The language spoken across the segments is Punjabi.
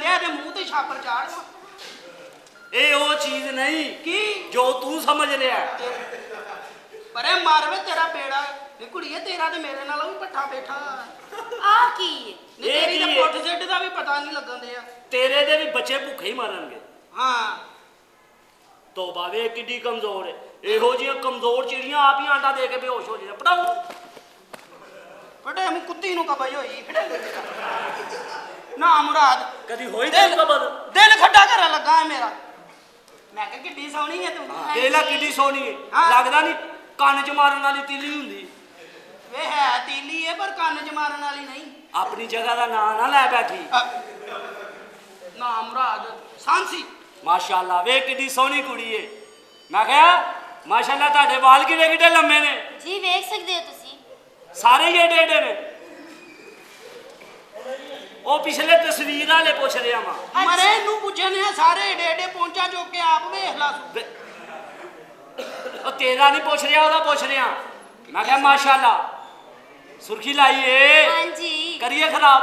मैं ते मुंह ते छापर चाड़ ये वो चीज नहीं की जो तू समझ रहा परे मार वे तेरा बेड़ा कुड़िए तेरा ते मेरे नालों भी पट्ठा बैठा आ की तेरी ते पुੱਠ सिੱਧ ਦਾ ਵੀ ਪਤਾ ਨਹੀਂ ਲੱਗਣ ਦਿਆ तेरे दे भी बच्चे भुखे ही मरनगे हाँ तोबा वे किड्डी कमजोर है ਇਹੋ ਜਿਹੀਆਂ ਕਮਜ਼ੋਰ ਚਿੜੀਆਂ ਆਪ ਹੀ ਆਂਡਾ ਦੇ ਕੇ ਬੇਹੋਸ਼ ਹੋ ਜਾਂਦੀਆਂ ਪੜਾਓ ਫਟੇ ਮੂੰ ਕੁੱਤੀ ਨੂੰ ਕਬਜ ਹੋਈ ਨਾ ਮੁਰਾਦ ਕਦੀ ਹੋਈ ਦਿਲ ਕਬਜ ਦਿਲ ਖੱਡਾ ਕਰਨ ਲੱਗਾ ਹੈ ਮੇਰਾ ਮੈਂ ਕਿਹਾ ਕਿੱਡੀ ਸੋਹਣੀ ਹੈ ਤੂੰ ਦੇਲਾ ਕਿੱਡੀ ਸੋਹਣੀ ਹੈ ਲੱਗਦਾ ਨਹੀਂ ਕੰਨ ਚ ਮਾਰਨ ਵਾਲੀ ਤੀਲੀ ਹੁੰਦੀ ਵੇ ਹੈ ਤੀਲੀ ਹੈ ਪਰ ਕੰਨ ਚ ਮਾਰਨ ਵਾਲੀ ਨਹੀਂ ਆਪਣੀ ਜਗ੍ਹਾ ਦਾ ਨਾਂ ਨਾ ਲੈ ਬੈਠੀ ਨਾ ਮੁਰਾਦ ਸਾਂਸੀ ਮਾਸ਼ਾਅੱਲਾ ਵੇ ਕਿੱਡੀ ਸੋਹਣੀ ਕੁੜੀ ਹੈ ਮੈਂ ਕਿਹਾ ਮਾਸ਼ਾਅੱਲਾ ਤੁਹਾਡੇ ਵਾਲ ਕਿੱਡੇ ਕਿੱਡੇ ਲੰਮੇ ਨੇ ਜੀ ਵੇਖ ਸਕਦੇ ਹੋ ਤੁਸੀਂ ਸਾਰੇ ਹੀ ਏਡੇ ਏਡੇ ਨੇ ਉਹ ਪਿਛਲੇ ਤਸਵੀਰ ਵਾਲੇ ਪੁੱਛ ਰਿਹਾ ਵਾਂ ਮਰੇ ਨੂੰ ਪੁੱਛਣੇ ਆ ਸਾਰੇ ਏਡੇ ਏਡੇ ਪਹੁੰਚਾ ਚੁੱਕ ਕੇ ਆਪ ਵੇਖ ਲਾ ਉਹ ਤੇਰਾ ਨਹੀਂ ਪੁੱਛ ਰਿਹਾ ਉਹਦਾ ਪੁੱਛ ਰਿਹਾ ਮੈਂ ਕਿਹਾ ਮਾਸ਼ਾਅੱਲਾ ਸੁਰਖੀ ਲਾਈ ਏ ਹਾਂਜੀ ਕਰੀਏ ਖਰਾਬ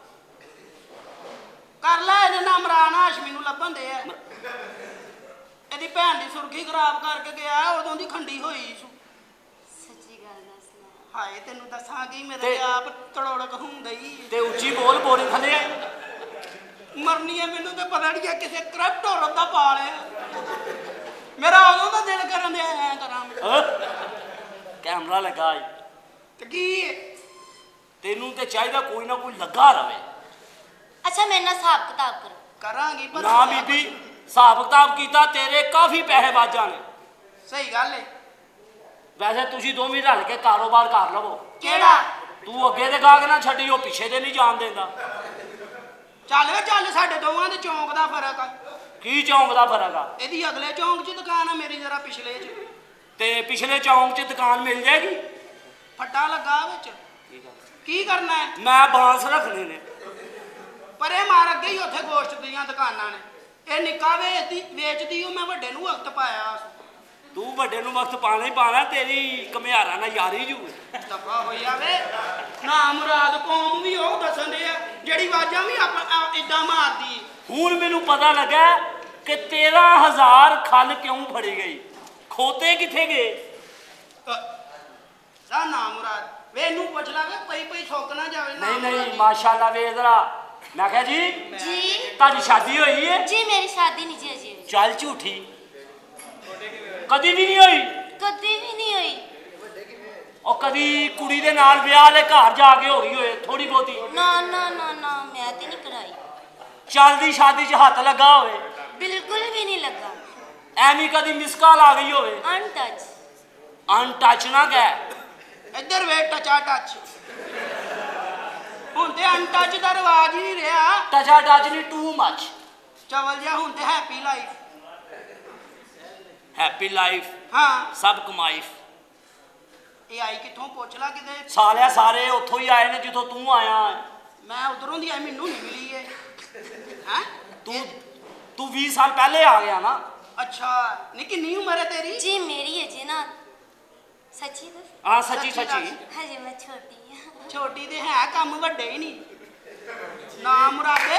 ਕਰ ਲੈ ਇਹਦੇ ਨਾਲ ਇਮਰਾਨ ਹਾਸ਼ਮੀ ਨੂੰ ਲੱਭਣ ਦੇ ਆ ਇਹਦੀ ਭੈਣ ਦੀ ਸੁਰਖੀ ਖਰਾਬ ਕਰਕੇ ਗਿਆ ਉਦੋਂ ਦੀ ਖੰਡੀ ਹੋਈ ਸੱਚੀ ਗੱਲ ਦੱਸਣਾ ਹਾਏ ਤੈਨੂੰ ਦੱਸਾਂਗੀ ਮੇਰੇ ਆਪ ਤੜੋੜਕ ਹੁੰਦਾ ਹੀ ਤੇ ਉੱਚੀ ਬੋਲ ਬੋਰੀ ਥੱਲੇ ਮਰਨੀ ਹੈ ਮੈਨੂੰ ਤੇ ਪਤਾ ਨਹੀਂ ਕਿਸੇ ਕਰਪਟ ਔਰਤ ਦਾ ਪਾ ਲਿਆ ਮੇਰਾ ਉਦੋਂ ਦਾ ਦਿਲ ਕਰਨ ਦੇ ਐ ਕਰਾਂ ਕੈਮਰਾ ਲਗਾ ਤੇ ਕੀ ਤੈਨੂੰ ਤੇ ਚਾਹੀਦਾ ਕੋਈ ਨਾ ਕੋਈ ਲੱਗਾ ਰਵੇ ਅੱਛਾ ਮੇਰੇ ਨਾਲ ਹਿਸਾਬ ਕਿਤਾਬ ਕਰੋ ਕਰਾਂਗੀ ਪਰ ਨਾ ਬੀਬੀ ਹਿਸਾਬ ਕਿਤਾਬ ਕੀਤਾ ਤੇਰੇ ਕਾਫੀ ਪੈਸੇ ਵੱਜ ਜਾਣੇ ਸਹੀ ਗੱਲ ਹੈ ਵੈਸੇ ਤੁਸੀਂ ਦੋਵੇਂ ਰਲ ਕੇ ਕਾਰੋਬਾਰ ਕਰ ਲਵੋ ਕਿਹੜਾ ਤੂੰ ਅੱਗੇ ਦੇ ਗਾਹਕ ਨਾ ਛੱਡੀ ਉਹ ਪਿੱਛੇ ਦੇ ਨਹੀਂ ਜਾਣ ਦਿੰਦਾ ਚੱਲ ਵੇ ਚੱਲ ਸਾਡੇ ਦੋਵਾਂ ਦੇ ਚੌਂਕ ਦਾ ਫਰਕ ਆ ਕੀ ਚੌਂਕ ਦਾ ਫਰਕ ਆ ਇਹਦੀ ਅਗਲੇ ਚੌਂਕ 'ਚ ਦੁਕਾਨ ਆ ਮੇਰੀ ਜਰਾ ਪਿਛਲੇ 'ਚ ਤੇ ਪਿਛਲੇ ਚੌਂਕ 'ਚ ਦੁਕਾਨ ਮਿਲ ਜਾਏਗੀ ਫੱਟਾ ਲੱਗਾ ਵਿੱਚ ਕੀ ਕਰਨਾ ਹੈ ਮੈਂ ਬਾਂਸ ਰੱਖਣੇ ਨੇ ਪਰੇ ਮਾਰ ਅੱਗੇ ਹੀ ਉੱਥੇ ਗੋਸ਼ਟ ਦੀਆਂ ਦੁਕਾਨਾਂ ਨੇ ਇਹ ਨਿੱਕਾ ਵੇਚਦੀ ਉਹ ਮੈਂ ਵੱਡੇ ਨੂੰ ਵਕਤ ਪਾਇਆ ਤੂੰ ਵੱਡੇ ਨੂੰ ਵਕਤ ਪਾਣਾ ਹੀ ਪਾਣਾ ਤੇਰੀ ਘਮਿਆਰਾਂ ਨਾਲ ਯਾਰੀ ਜੂ ਦਫਾ ਹੋਈ ਜਾਵੇ ਨਾ ਮੁਰਾਦ ਕੌਮ ਵੀ ਉਹ ਦੱਸਣ ਦੇ ਆ ਜਿਹੜੀ ਆਵਾਜ਼ਾਂ ਵੀ ਇਦਾਂ ਮਾਰਦੀ ਹੁਣ ਮੈਨੂੰ ਪਤਾ ਲੱਗਾ ਕਿ 13,000 ਖਲ ਕਿਉਂ ਫੜੀ ਗਈ ਖੋਤੇ ਕਿੱਥੇ ਗਏ ਸਾ ਨਾ ਮੁਰਾਦ ਵੇ ਇਹਨੂੰ ਪੁੱਛ ਲਾਵੇ ਪਈ ਸੁੱਕ ਨਾ ਜਾਵੇ ਨਹੀਂ ਨਹੀਂ ਮਾਸ਼ਾਅੱਲਾ ਵੇ ਜ਼ਰਾ ਮੈਂ ਕਿਹਾ ਜੀ ਤੁਹਾਡੀ ਸ਼ਾਦੀ ਹੋਈ ਹੈ ਜੀ ਮੇਰੀ ਸ਼ਾਦੀ ਨਹੀਂ ਜੀ ਅਜੇ ਚੱਲ ਝੂਠੀ ਕਦੀ ਵੀ ਨਹੀਂ ਹੋਈ ਕਦੀ ਵੀ ਨਹੀਂ ਹੋਈ ਉਹ ਕਦੀ ਕੁੜੀ ਦੇ ਨਾਲ ਵਿਆਹ ਦੇ ਘਰ ਜਾ ਕੇ ਹੋ ਗਈ ਹੋਏ ਥੋੜੀ ਬਹੁਤੀ ਨਾ ਨਾ ਨਾ ਨਾ ਮੈਂ ਤੇ ਨਹੀਂ ਕਰਾਈ ਚੱਲਦੀ ਸ਼ਾਦੀ 'ਚ ਹੱਥ ਲੱਗਾ ਹੋਵੇ ਬਿਲਕੁਲ ਵੀ ਨਹੀਂ ਲੱਗਾ ਐਵੇਂ ਕਦੀ ਮਿਸ ਕਾਲ ਆ ਗਈ ਹੋਵੇ ਅਨਟੱਚ ਅਨਟੱਚ ਨਾ ਕਹਿ ਇੱਧਰ ਵੇ ਟਚਾ ਟੱਚ ਹੁਣ ਤੇ ਅਨਟੱਚ ਦਾ ਰਿਵਾਜ ਹੀ ਨਹੀਂ ਰਿਹਾ ਟਚਾ ਟੱਚ ਨਹੀਂ ਟੂ ਮੱਚ ਚਵਲ ਜਿਹਾ ਹੁਣ ਤੇ ਹੈਪੀ ਲਾਈਫ ਹੈਪੀ ਲਾਈਫ ਹਾਂ ਸਭ ਕਮਾਈਫ ਇਹ ਆਈ ਕਿੱਥੋਂ ਪੁੱਛ ਲਾ ਕਿਤੇ ਸਾਲਿਆ ਸਾਰੇ ਉੱਥੋਂ ਹੀ ਆਏ ਨੇ ਜਿੱਥੋਂ ਤੂੰ ਆਇਆ ਮੈਂ ਉਧਰੋਂ ਦੀ ਆਈ ਮੈਨੂੰ ਨਹੀਂ ਮਿਲੀ ਏ ਹੈ ਤੂੰ 20 ਸਾਲ ਪਹਿਲੇ ਆ ਗਿਆ ਨਾ ਅੱਛਾ ਨਹੀਂ ਕਿੰਨੀ ਉਮਰ ਹੈ ਤੇਰੀ ਜੀ ਮੇਰੀ ਹੈ ਜੀ ਨਾ ਸੱਚੀ ਦੱਸ ਹਾਂ ਸੱਚੀ ਸੱਚੀ ਹਜੇ ਮੈਂ ਛੋਟੀ ਹਾਂ ਛੋਟੀ ਤੇ ਹੈ ਕੰਮ ਵੱਡੇ ਹੀ ਨਹੀਂ ਨਾ ਮੁਰਾਦੇ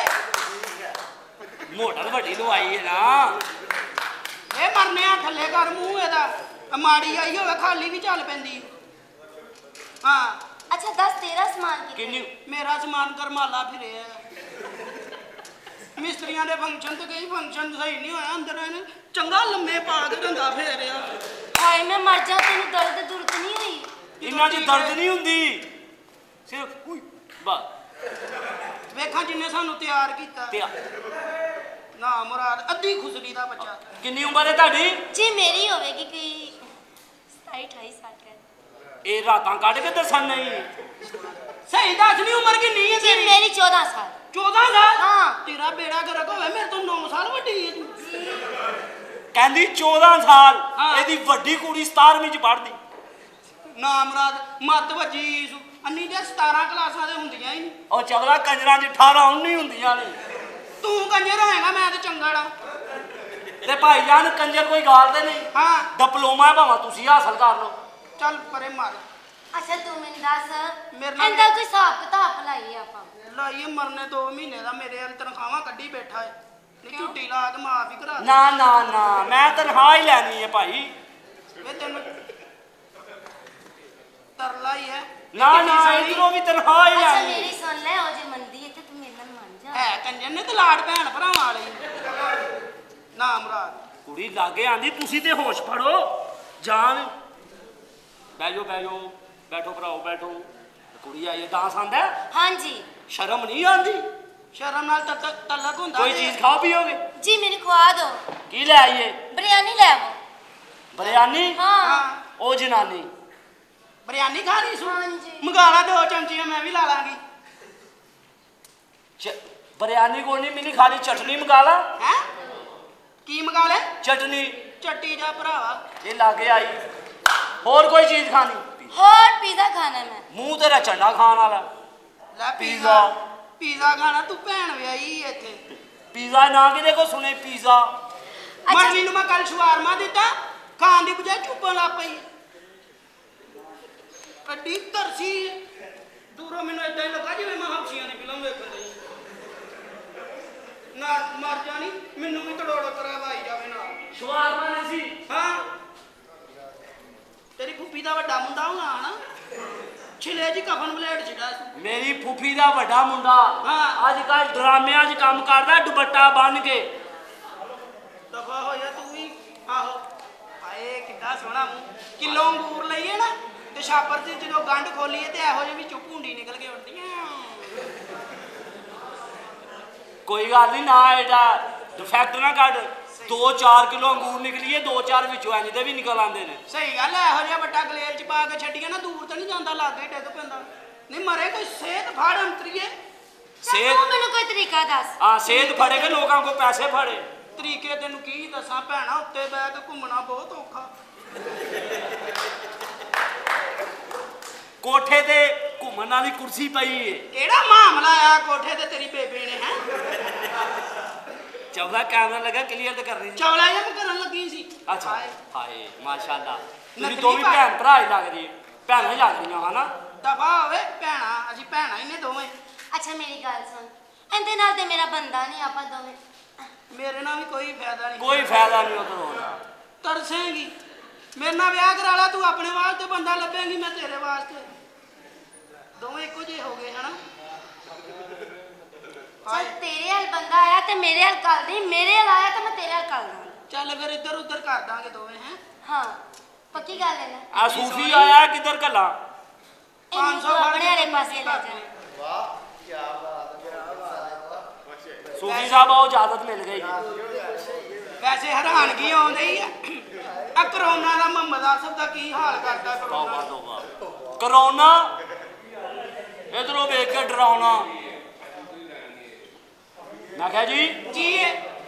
ਮੋਟਰ ਵੱਡੀ ਨੂੰ ਆਈ ਹੈ ਨਾ ਇਹ ਮਰਨੇ ਆ ਥੱਲੇ ਕਰ ਮੂੰਹ ਇਹਦਾ ਮਾੜੀ ਆਈ ਹੋਵੇ ਖਾਲੀ ਵੀ ਚੱਲ ਪੈਂਦੀ ਹਾਂ ਅੱਛਾ ਦੱਸ ਤੇਰਾ ਸਮਾਨ ਕਿੰਨੀ ਮੇਰਾ ਸਮਾਨ ਕਰਮਾਲਾ ਫਿਰਿਆ ਮਿਸਤਰੀਆਂ ਦੇ ਫੰਕਸ਼ਨ ਤੇ ਕਈ ਫੰਕਸ਼ਨ ਸਹੀ ਨਹੀਂ ਹੋਇਆ ਅੰਦਰ ਇਹਨੇ ਚੰਗਾ ਲੰਮੇ ਪਾ ਕੇ ਧੰਦਾ ਫੇਰਿਆ ਹਾਏ ਮੈਂ ਮਰ ਜਾ ਤੈਨੂੰ ਦਰਦ ਦੁਰਦ ਨਹੀਂ ਹੋਈ ਇਹਨਾਂ 'ਚ ਦਰਦ ਨਹੀਂ ਹੁੰਦੀ ਸਿਰਫ ਬਸ ਵੇਖਾਂ ਜਿੰਨੇ ਸਾਨੂੰ ਤਿਆਰ ਕੀਤਾ ਤੇ ਨਾ ਮੁਰਾਦ ਅੱਧੀ ਖੁਸਰੀ ਦਾ ਬੱਚਾ ਕਿੰਨੀ ਉਮਰ ਹੈ ਤੁਹਾਡੀ ਜੀ ਮੇਰੀ ਹੋਵੇਗੀ ਕੋਈ 27-28 ਸਾਲ ਦਾ ਇਹ ਰਾਤਾਂ ਕੱਢ ਕੇ ਦੱਸਣ ਨਹੀਂ ਸਹੀ ਦੱਸ ਨਹੀਂ ਉਮਰ ਕਿੰਨੀ ਹੈ ਜੀ ਤੇਰੀ ਮੇਰੀ 14 ਸਾਲ 14 ਸਾਲ ਹਾਂ ਤੇਰਾ ਬੇੜਾ ਗਰਕ ਹੋਵੇ ਮੇਰੇ ਤੋਂ 9 ਸਾਲ ਵੱਡੀ ਹੈ ਤੂੰ ਕਹਿੰਦੀ 14 ਸਾਲ ਹਾਂ। ਇਹਦੀ ਵੱਡੀ ਕੁੜੀ 17ਵੀਂ 'ਚ ਪੜ੍ਹਦੀ ਨਾ ਮੁਰਾਦ ਮੱਤ ਵੱਜੀ ਅੰਨੀ ਦੇ 17 ਕਲਾਸਾਂ ਦੇ ਹੁੰਦੀਆਂ ਹੀ ਨਹੀਂ ਉਹ ਚਵਲਾ ਕੰਜਰਾਂ 'ਚ 18 19 ਹੁੰਦੀਆਂ ਨੇ ਤੂੰ ਕੰਜਰ ਹੋਏਗਾ ਮੈਂ ਤੇ ਚੰਗੜਾ ਤੇ ਭਾਈ ਜਾਨ ਕੰਜਰ ਕੋਈ ਗਾਲਦੇ ਨਹੀਂ ਹਾਂ ਡਿਪਲੋਮਾ ਭਾਵੇਂ ਤੁਸੀਂ ਹਾਸਲ ਕਰ ਲਓ ਚੱਲ ਪਰੇ ਮਾਰ ਅੱਛਾ ਤੂੰ ਮੈਨੂੰ ਦੱਸ ਮੇਰੇ ਨਾਲ ਇਹਦਾ ਕੋਈ ਹਿਸਾਬ ਕਿਤਾਬ ਲਾਈਏ ਆਪਾਂ ਲਾਈਏ ਮਰਨੇ 2 ਮਹੀਨੇ ਦਾ ਮੇਰੇ ਵੱਲ ਤਨਖਾਹਾਂ ਕੱਢੀ ਬੈਠਾ ਹੈ ਨਹੀਂ ਝੁੱਟੀ ਲਾ ਕੇ ਮਾਫ ਹੀ ਕਰਾ ਦੇ ਨਾ ਨਾ ਨਾ ਮੈਂ ਤਨਖਾਹ ਹੀ ਲੈਣੀ ਹੈ ਭਾਈ ਵੇ ਤੈਨੂੰ ਤਰਲਾ ਹੀ ਹੈ ਨਾ ਨਾ ਇਧਰੋਂ ਵੀ ਤਨਖਾਹ ਹੀ ਅੱਛਾ ਲੈਣੀ ਮੇਰੀ ਸੁਣ ਲੈ ਉਹ ਜੇ ਮੰਦੀ ਹੈ ਤੇ ਤੂੰ ਮੇਰੇ ਨਾਲ ਮੰਨ ਜਾ ਹੈ ਕੰਜਰ ਨੇ ਤੇ ਲਾੜ ਭੈਣ ਭਰਾਵਾਂ ਵਾਲੀ ਨਾ ਮੁਰਾਦ ਕੁੜੀ ਲਾਗੇ ਆਂਦੀ ਤੁਸੀਂ ਤੇ ਹੋਸ਼ ਫੜੋ ਜਾਨ ਬੈਠੋ ਬੈਠੋ ਭਰਾਓ ਬੈਠੋ ਕੁੜੀ ਆਈ ਡਾਂਸ ਆਂਦਾ ਹਾਂਜੀ ਸ਼ਰਮ ਨਹੀਂ ਆਂਦੀ ਸ਼ਰਮ ਨਾਲ ਤਲਕ ਹੁੰਦਾ ਕੋਈ ਚੀਜ਼ ਖਾਓ ਪੀਓਗੇ ਜੀ ਮੈਨੂੰ ਖਵਾ ਦਿਓ ਕੀ ਲੈ ਆਈਏ ਬਿਰਿਆਨੀ ਲੈ ਆਵੋ ਬਿਰਿਆਨੀ ਹਾਂ ਉਹ ਜਨਾਨੀ ਬਿਰਿਆਨੀ ਖਾਣੀ ਸੂ ਹਾਂਜੀ ਮੰਗਾਲਾ 2 ਚਮਚੀਆਂ ਮੈਂ ਵੀ ਲਾ ਲਾਂਗੀ ਬਿਰਿਆਨੀ ਕੋਈ ਨਹੀਂ ਮਿਲੀ ਖਾਲੀ ਚਟਨੀ ਮੰਗਾ ਲਾ ਹੈ ਕੀ ਮੰਗਾ ਲੈ ਚਟਨੀ ਚੱਟੀ ਜਾ ਭਰਾਵਾ ਇਹ ਲਾਗੇ ਆਈ ਹੋਰ ਕੋਈ ਚੀਜ਼ ਖਾਣੀ ਹੋਰ ਪੀਜ਼ਾ ਖਾਣਾ ਮੈਂ ਮੂੰਹ ਤੇਰਾ ਚੰਡਾ ਖਾਣ ਵਾਲਾ ਲੈ ਪੀਜ਼ਾ। ਪੀਜ਼ਾ ਖਾਣਾ ਤੂੰ ਭੈਣ ਵਿਆਹੀ ਇੱਥੇ ਪੀਜ਼ਾ ਨਾ ਕਿਤੇ ਕੋ ਸੁਣੇ ਪੀਜ਼ਾ ਮਰਨੀ ਨੂੰ ਮੈਂ ਕੱਲ ਸ਼ਵਾਰਮਾ ਦਿੱਤਾ ਖਾਣ ਦੀ ਬਜਾਏ ਚੁੱਪਣ ਲੱਗ ਪਈ ਕੱਡੀ ਤਰਸੀ ਦੂਰੋਂ ਮੈਨੂੰ ਇਦਾਂ ਹੀ ਲੱਗਾ ਜਿਵੇਂ ਮੈਂ ਹਮਸ਼ੀਆਂ ਦੀ ਫਿਲਮ ਵੇਖਣ ਲਈ ਨਾ ਮਰ ਜਾਣੀ ਮੈਨੂੰ ਵੀ ਤੜੋੜ ਕਰਾਵਾਈ ਜਾਵੇ ਨਾ ਸ਼ਵਾਰਮਾ ਨਹੀਂ ਸੀ ਹਾਂ ਤੇਰੀ ਫੁੱਫੀ ਦਾ ਵੱਡਾ ਮੁੰਡਾ ਹੋਣਾ ਹਨਾ ਛਿਲੇ ਜੀ ਕਫਨ ਬਲੇਡ ਛਿੜਾ ਮੇਰੀ ਫੁੱਫੀ ਦਾ ਵੱਡਾ ਮੁੰਡਾ ਹਾਂ। ਅੱਜ ਕੱਲ ਡਰਾਮਿਆਂ 'ਚ ਕੰਮ ਕਰਦਾ ਦੁਪੱਟਾ ਬੰਨ ਕੇ ਦਫਾ ਹੋ ਜਾ ਤੂੰ ਵੀ ਆਹੋ ਹਾਏ ਕਿੱਡਾ ਸੋਹਣਾ ਮੂੰਹ ਕਿਲੋ ਅੰਗੂਰ ਲਈਏ ਨਾ ਤੇ ਛਾਪਰ ਦੀ ਜਦੋਂ ਗੰਢ ਖੋਲੀਏ ਤੇ ਇਹੋ ਜਿਹੀ ਵਿੱਚੋਂ ਭੁੰਡੀ ਨਿਕਲ ਕੇ ਉੱਡਦੀਆਂ ਕੋਈ ਗੱਲ ਨਹੀਂ ਨਾ ਇਹਦਾ ਡਿਫੈਕਟ ਨਾ ਕੱਢ 2-4 ਕਿਲੋ ਅੰਗੂਰ ਨਿਕਲੀਏ 2-4 ਵਿੱਚੋਂ ਇੰਜ ਦੇ ਵੀ ਨਿਕਲ ਆਉਂਦੇ ਨੇ ਸਹੀ ਗੱਲ ਹੈ ਇਹੋ ਜਿਹਾ ਵੱਡਾ ਗਲੇਲ ਚ ਪਾ ਕੇ ਛੱਡੀਏ ਨਾ ਦੂਰ ਤਾਂ ਨਹੀਂ ਜਾਂਦਾ ਲਾਗੇ ਡਿੱਗ ਪੈਂਦਾ ਨਹੀਂ ਮਰੇ ਕੋਈ ਸਿਹਤ ਫੜ ਅੰਤਰੀਏ ਸਿਹਤ ਤੂੰ ਮੈਨੂੰ ਕੋਈ ਤਰੀਕਾ ਦੱਸ ਆ ਸਿਹਤ ਫੜੇ ਕੇ ਲੋਕਾਂ ਕੋ ਪੈਸੇ ਫੜੇ ਤਰੀਕੇ ਤੈਨੂੰ ਕੀ ਦੱਸਾਂ ਭੈਣਾ ਉੱਤੇ ਬਹਿ ਕੇ ਘੁੰਮਣਾ ਬਹੁਤ ਔਖਾ ਕੋਠੇ ਤੇ ਘੁੰਮਣ ਵਾਲੀ ਕੁਰਸੀ ਪਈ ਏ ਕਿਹੜਾ ਮਾਮਲਾ ਆ ਕੋਠੇ ਤੇ ਤੇਰੀ ਬੇਬੇ ਨੇ ਹੈ ਚੌਦਾ ਕੈਮਰਾ ਲਗਾ ਕਲੀਅਰ ਤੇ ਕਰਨੀ ਸੀ ਚੌਲਾ ਜਿਹਾ ਮੈਂ ਕਰਨ ਲੱਗੀ ਸੀ ਅੱਛਾ ਹਾਏ, ਹਾਏ ਮਾਸ਼ਾਅੱਲਾ ਤੁਸੀਂ ਨਕਲੀ ਦੋਵੇਂ ਭਾਈ। ਭੈਣ ਭਰਾ ਹੀ ਲੱਗ ਰਹੀ ਭੈਣਾਂ ਹੀ ਲੱਗ ਰਹੀਆਂ ਹਨਾ ਦਫਾ ਹੋਵੇ ਭੈਣਾ ਅਸੀਂ ਭੈਣਾ ਹੀ ਨੇ ਦੋਵੇਂ ਅੱਛਾ ਮੇਰੀ ਗੱਲ ਸੁਣ ਇਹਦੇ ਨਾਲ ਤੇ ਮੇਰਾ ਬੰਦਾ ਨਹੀਂ ਆਪਾਂ ਦੋਵੇਂ ਮੇਰੇ ਨਾਲ ਵੀ ਕੋਈ ਫਾਇਦਾ ਨਹੀਂ ਕੋਈ ਫਾਇਦਾ ਨਹੀਂ ਉਧਰ ਹੋਣਾ ਤਰਸੇਂਗੀ ਮੇਰੇ ਨਾਲ ਵਿਆਹ ਕਰਾ ਲਾ ਤੂੰ ਆਪਣੇ ਵਾਸਤੇ ਬੰਦਾ ਲੱਭੇਂਗੀ ਮੈਂ ਤੇਰੇ ਵਾਸਤੇ ਦੋਵੇਂ ਇੱਕੋ ਜਿਹੇ ਹੋ ਗਏ ਹਨਾ ਚੱਲ ਤੇਰੇ ਹਾਲ ਬੰਦਾ ਆਇਆ ਤੇ ਮੇਰੇ ਹਾਲ ਕੱਲ ਨਹੀਂ ਮੇਰੇ ਹਾਲ ਆਇਆ ਤੇ ਮੈਂ ਤੇਰੇ ਹਾਲ ਕੱਲ ਦਾਂ ਚੱਲ ਫਿਰ ਇੱਧਰ ਉੱਧਰ ਕਰ ਦਾਂਗੇ ਦੋਵੇਂ ਹੈ ਹਾਂ ਪੱਕੀ ਗੱਲ ਹੈ ਨਾ ਆ ਸੂਫੀ ਆਇਆ ਕਿੱਧਰ ਕੱਲਾ ਇਹਨੂੰ ਤੂੰ ਆਪਣੇ ਵਾਲੇ ਪਾਸੇ ਲੈ ਜਾ ਸੂਫੀ ਸਾਹਿਬ ਆਓ ਇਜਾਜ਼ਤ ਮਿਲ ਗਈ ਵੈਸੇ ਹੈਰਾਨਗੀ ਆਉਂਦੀ ਆ ਆ ਕਰੋਨਾ ਦਾ ਮੁਹੰਮਦ ਆਸਫ ਦਾ ਕੀ ਹਾਲ ਕਰਦਾ ਤੋਬਾ ਕਰੋਨਾ ਤੋਬਾ ਕਰੋਨਾ ਇਧਰੋਂ ਵੇਖ ਕੇ ਡਰਾਉਣਾ ਮੈਂ ਕਿਹਾ ਜੀ ਜੀ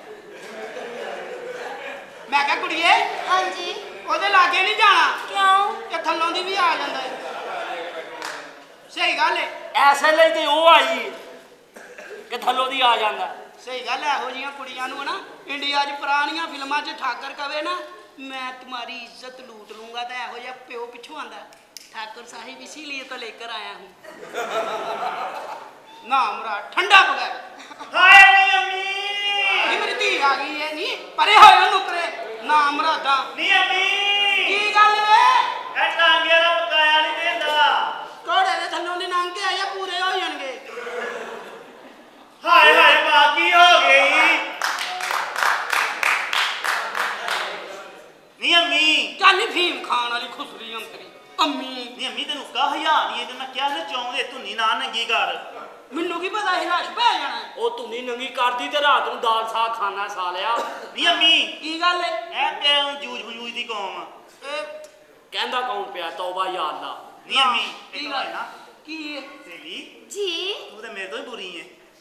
ਮੈਂ ਕਿਹਾ ਕੁੜੀਏ ਹਾਂਜੀ ਉਹਦੇ ਲਾਗੇ ਨਹੀਂ ਜਾਣਾ ਕਿਉਂ ਕਿ ਥੱਲੋਂ ਦੀ ਵੀ ਆ ਜਾਂਦਾ ਹੈ ਸਹੀ ਗੱਲ ਹੈ ਐਸੇ ਲਈ ਤੇ ਉਹ ਆਈ ਕਿ ਥੱਲੋਂ ਦੀ ਆ ਜਾਂਦਾ ਸਹੀ ਗੱਲ ਹੈ ਇਹੋ ਜਿਹੀਆਂ ਕੁੜੀਆਂ ਨੂੰ ਨਾ ਇੰਡੀਆ 'ਚ ਪੁਰਾਣੀਆਂ ਫਿਲਮਾਂ 'ਚ ਠਾਕਰ ਕਵੇ ਨਾ ਮੈਂ तुम्हारी इज्जत लूट लूंगा तो ਇਹੋ ਜਿਹਾ ਪਿਓ ਪਿੱਛੋਂ ਆਂਦਾ ठाकुर साहिब इसीलिए तो लेकर आया हूँ ना मुराद ठंडा बगैर ਹਾਏ ਨੀ ਅੰਮੀ ये मेरी धी आ गई है नी परे होए नुकरे ना मुरादा ਨੀ ਅੰਮੀ की गल वे ਇਹ ਟਾਂਗੇ ਦਾ ਪਕਾਇਆ ਨਹੀਂ ਦਿੰਦਾ घोड़े दे थल्लों दी लंघ के आया पूरे हो जाणगे ਹਾਏ ਹਾਏ ਮਾਂ ਕੀ ਹੋ ਗਈ ਨੀ ਅੰਮੀ ਚੱਲ ਫੀਮ ਖਾਣ ਵਾਲੀ ਖੁਸਰੀ ਅੰਤਰੀ ਅੰਮੀ ਨੀ ਅੰਮੀ ਤੈਨੂੰ ਕਾ ਹਯਾ ਨਹੀਂ ਇਹ ਤੇ ਮੈਂ ਕਿਹਾ ਨਾ ਚਾਹੁੰਦੇ ਧੁੰਨੀ ਨਾ ਨੰਗੀ ਕਰ ਮੈਨੂੰ ਕੀ ਪਤਾ ਸੀ ਰਸ਼ ਪੈ ਜਾਣਾ ਉਹ ਧੁੰਨੀ ਨੰਗੀ ਕਰਦੀ ਤੇ ਰਾਤ ਨੂੰ ਦਾਲ ਸਾਗ ਖਾਣਾ ਸਾਲਿਆ ਨੀ ਅੰਮੀ ਕੀ ਗੱਲ ਏ ਇਹ ਤੇ ਜੂਜ ਬਜੂਜ ਦੀ ਕੌਮ ਇਹ ਕਹਿੰਦਾ ਕੌਣ ਪਿਆ ਤੌਬਾ ਯਾ ਅੱਲਾ ਨੀ ਅੰਮੀ ਕੀ ਗੱਲ ਕੀ ਏ ਸੇਲੀ ਜੀ ਤੂੰ ਤੇ ਮੇਰੇ ਤੋਂ ਹੀ ਬੁਰੀ ਹੈ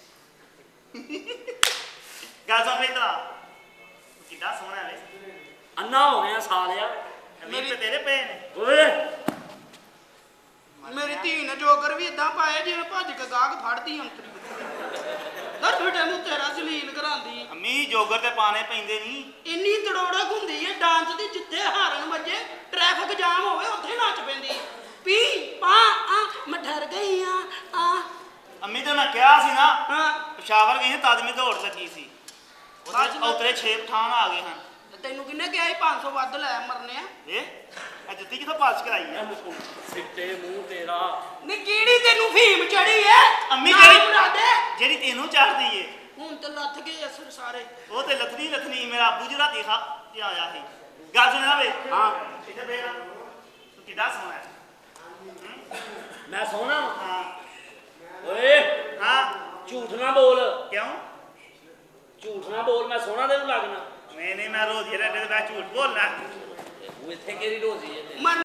ਗੱਲ ਸੁਣ ਮੇਰਾ ਕਿੱਡਾ ਸੋਹਣਾ ਹੈ ਅੰਨਾ ਹੋ ਗਿਆ ਸਾਲਿਆ ਮੇਰੇ ਤੇ ਤੇਰੇ ਪਏ ਨੇ ਓਏ ਮੇਰੀ ਧੀ ਨੇ ਜੋਗਰ ਵੀ ਇਦਾਂ ਪਾਇਆ ਜਿਵੇਂ ਭੱਜ ਕੇ ਗਾਹਕ ਫੜਦੀ ਅੰਤਰੀ ਦਰ ਫਿਟੇ ਨੂੰ ਤੇਰਾ ਜ਼ਲੀਲ ਕਰਾਂਦੀ ਅੰਮੀ ਜੋਗਰ ਤੇ ਪਾਣੇ ਪੈਂਦੇ ਨਹੀਂ ਇੰਨੀ ਤੜੋੜਕ ਹੁੰਦੀ ਏ ਡਾਂਸ ਦੀ ਜਿੱਥੇ ਹਾਰਨ ਵੱਜੇ ਟ੍ਰੈਫਿਕ ਜਾਮ ਹੋਵੇ ਉੱਥੇ ਨੱਚ ਪੈਂਦੀ ਪੀ ਪਾ ਆ ਮੈਂ ਠਰ ਗਈ ਆ ਅੰਮੀ ਤੇ ਮੈਂ ਕਿਹਾ ਸੀ ਨਾ ਹਾਂ ਪਸ਼ਾਵਰ ਗਈ ਤਦ ਮੈਂ ਦੌੜ ਲੱਗੀ ਸੀ ਬਾਅਦ ਚ ਮੈਂ- ਉਤਰੇ 6 ਪਠਾਨ ਆ ਗਏ ਹਨ ਤੇ ਤੈਨੂੰ ਕਿੰਨੇ ਕਿਹਾ ਸੀ 500 ਵੱਧ ਲੈ ਮਰਨੇ ਆ ਇਹ ਜੁੱਤੀ ਕਿਥੋਂ ਪਾਲਸ਼ ਕਰਾਈ ਆ ਸਿੱਟੇ ਮੂੰਹ ਤੇਰਾ। ਨੀ ਕਿਹੜੀ ਤੈਨੂੰ ਫੀਮ ਚੜੀ ਐ ਅੰਮੀ ਨਾਮ ਜਿਹੜੀ- ਬਣਾ ਦੇ ਜਿਹੜੀ ਤੈਨੂੰ ਚੜਦੀ ਏ ਹੁਣ ਤੇ ਲੱਥ ਗਏ ਅਸਰ ਸਾਰੇ ਉਹ ਤੇ ਲੱਥਣੀ ਮੇਰਾ ਅੱਬੂ ਜੀ ਰਾਤੀ ਖਾ ਤੇ ਆਇਆ ਸੀ ਗੱਲ ਸੁਣਿਆ ਵੇ ਹਾਂ ਇੱਥੇ ਬੇਰਾ ਤੂੰ ਕਿੱਡਾ ਸੋਹਣਾ ਹੈ ਮੈਂ ਸੋਹਣਾ ਵਾਂ। ਹਾਂ ਓਏ ਹਾਂ ਝੂਠ ਨਾ ਬੋਲ, ਕਿਉਂ ਝੂਠ ਨਾ ਬੋਲ, ਮੈਂ ਸੋਹਣਾ ਤੈਨੂੰ ਲੱਗਣਾ। ਨਹੀਂ ਮੈਂ ਰੋਜ਼ ਹੀ ਰਹਿ ਝੂਠ ਬੋਲਣਾ ਉਹ ਇੱਥੇ ਕਿਹੜੀ ਰੋਜ਼ੀ ਹੈ? ਮਰ